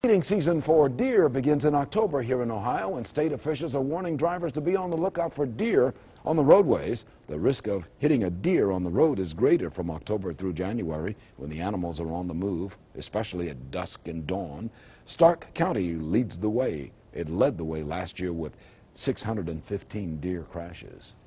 Feeding season for deer begins in October here in Ohio, and state officials are warning drivers to be on the lookout for deer on the roadways. The risk of hitting a deer on the road is greater from October through January when the animals are on the move, especially at dusk and dawn. Stark County leads the way. It led the way last year with 615 deer crashes.